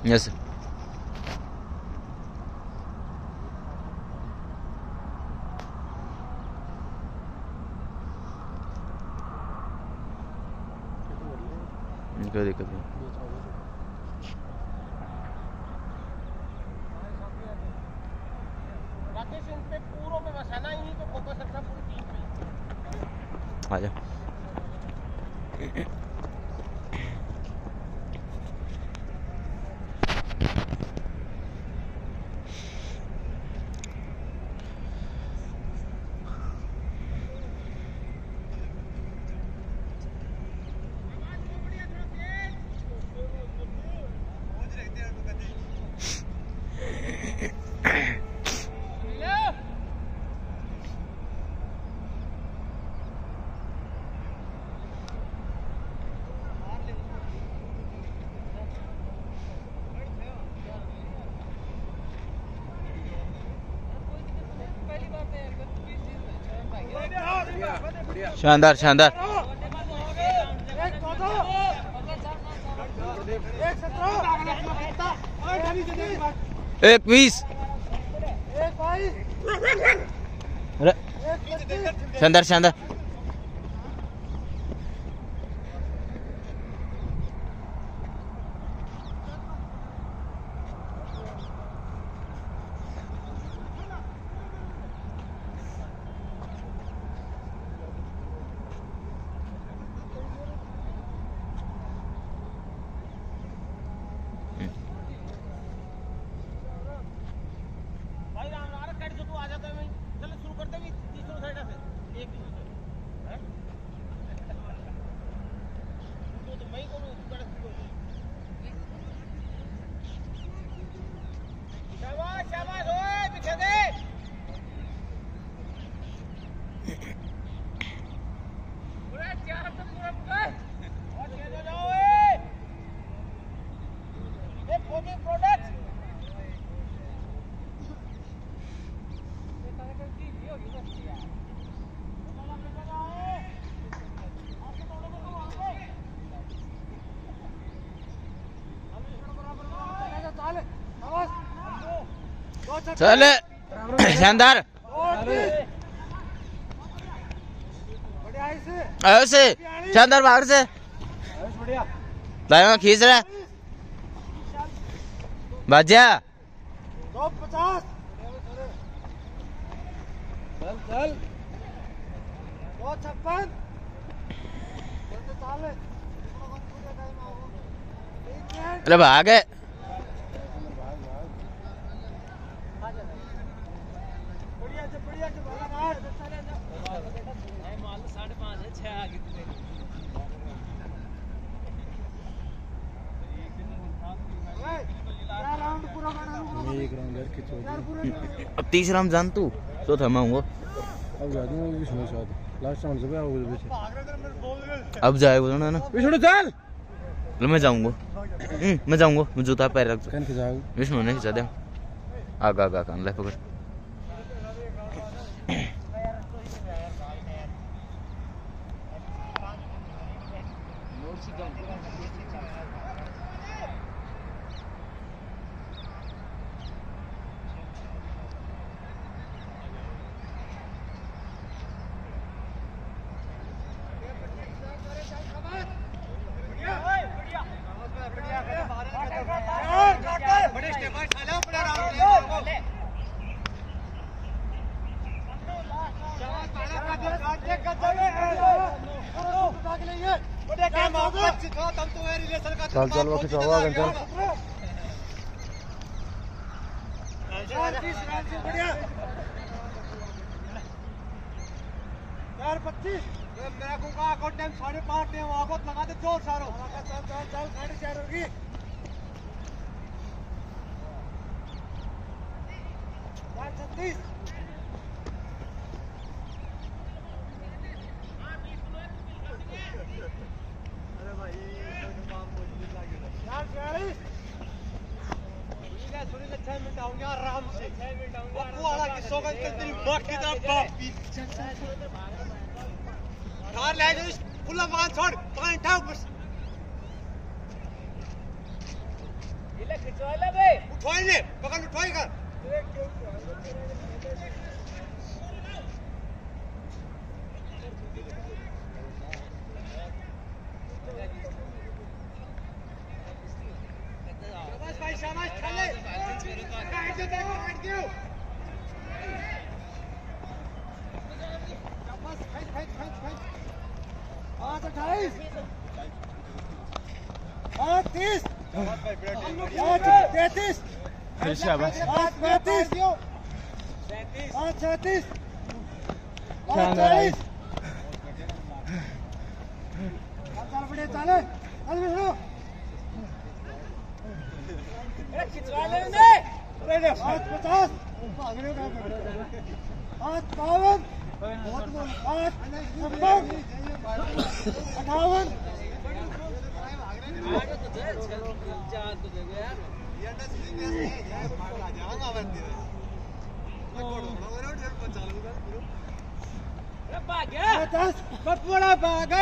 Yes कोई दिक्कत नहीं। आजा शानदार शानदार। एक 20 शानदार शानदार। चल शानदार ऐसे शानदार बाहर से लाया खींच रहा बाजा 250 चल चल 256 अरे भाग है अब तीसरा राउंड जान तू तो थमाऊंगा अब जाएगा ना चल मैं जाऊंगा मैं जूता पैर रख विष्णु ने खिंचा दे आगा आगा कान ले पकड़ चल चल वो खिंचाओ आगे चल 4:25 मेरा को का अकाउंट टाइम 5:30 है वहां बहुत लगा दे जोर सारो चल चल चल 4:30 होगी 4:36 अरे भाई थोड़ी 6 मिनट आऊंगा आराम से 6 मिनट आऊंगा वो वाला किस्सों का तेरी बात की तरफ बाप कार ले जा फुल्ला मान छोड़ पानी उठा बस ये ले उठवाई ले पकड़ उठवाई कर शाबाश भाई शाबाश खेले काट दो शाबाश खेल 28 30 33 शाबाश 35 36 40 चल बड़े चले चल विष्णु खिंचवा ले उन्हें 50 52 58 भाग